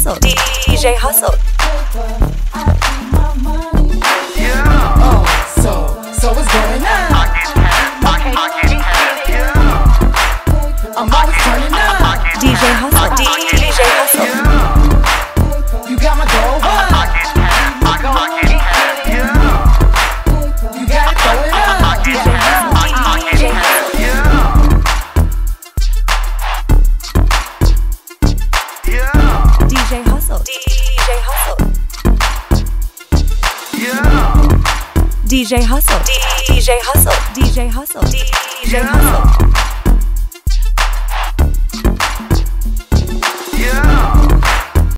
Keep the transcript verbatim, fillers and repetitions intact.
Hustle, D J Hustle. Oh, so, so what's going on? I'm always turning up. D J Hustle, D J Hustle. You got my gold up. You gotta throw it up. D J Hustle, D J Hustle. D J Hustle, D J Hustle. D J Hustle, D J Hustle, D J Hustle, D J Hustle.